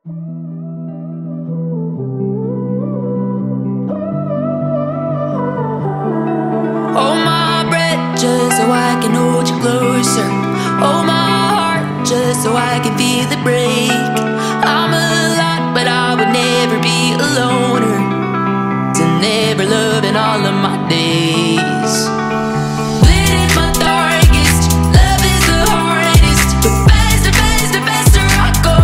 Hold my breath just so I can hold you closer. Hold my heart just so I can feel it break. I'm a lot, but I would never be a loner. To never love in all of my days. Lit in my darkest, love is the hardest. But faster, faster, faster I go.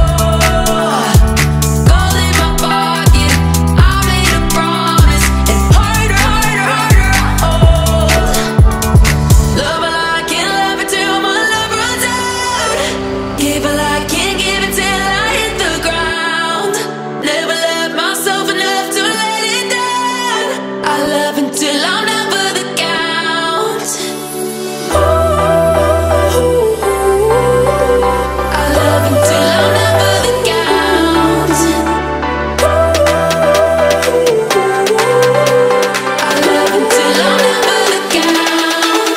Gold in my pocket, I made a promise. And harder, harder, harder I hold. Love while I can love it till my love runs out. Give while I can give it till I hit the ground. Never love myself enough to let it down. I love until I'm down for the count. I love until I'm down for the count. I love until I'm down for the count.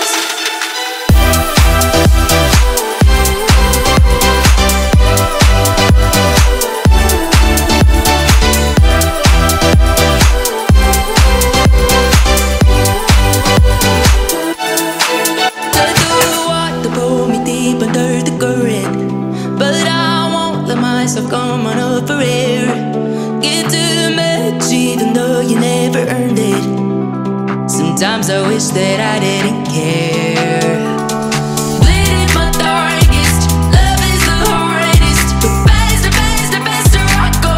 Let the water pull me deep under the current, but I won't let myself come on up for air. Get too much even though you never earned it. Sometimes I wish that I didn't care. Lit in my darkest, love is the hardest. But faster, faster, faster I go.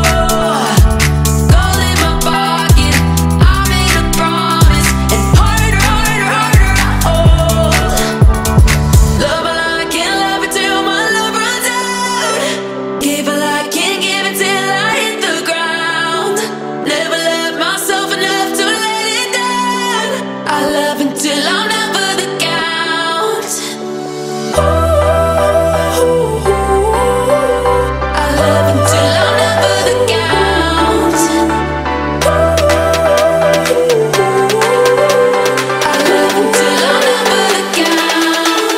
Gold in my pocket, I made a promise. And harder, harder, harder I hold. Love while I can love it till my love runs out. Give while I can give it till I hit the ground. Never love myself enough to let it down. I love until I'm down for the count. I love until I'm down for the count. I love until I'm down for the count.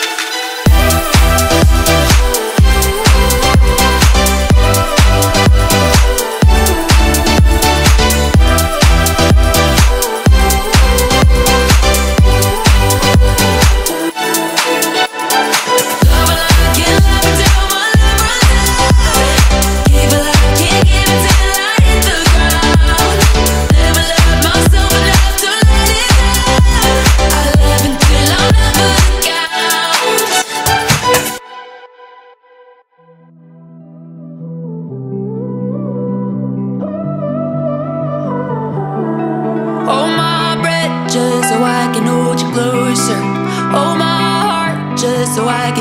Love while I can love it till my love runs out. Give while I can give it till I hit the ground. Never love myself enough to let it down. I love until I'm down for the count. Hold my breath just so I can hold you closer. Hold my heart just so I